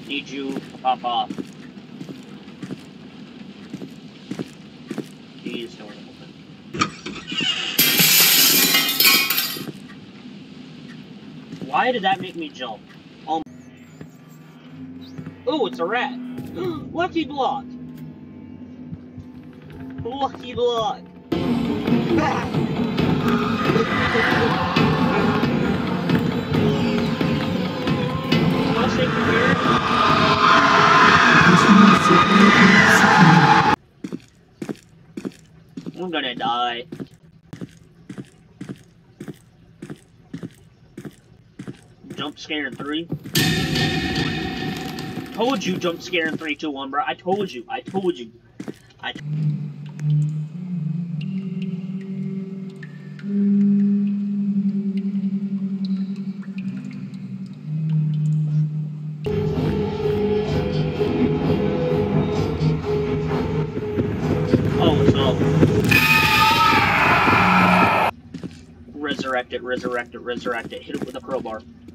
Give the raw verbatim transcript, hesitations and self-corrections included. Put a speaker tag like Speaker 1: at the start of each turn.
Speaker 1: Need you to pop off. Jeez, door to open. Why did that make me jump? Oh, oh, it's a rat. Lucky block. Lucky block. Wanna stay from here? I'm gonna die. Jump scare in three. Told you jump scare in three, two, one, bro. I told you. I told you. I. Oh, so. Resurrect it, resurrect it, resurrect it. Hit it with a crowbar.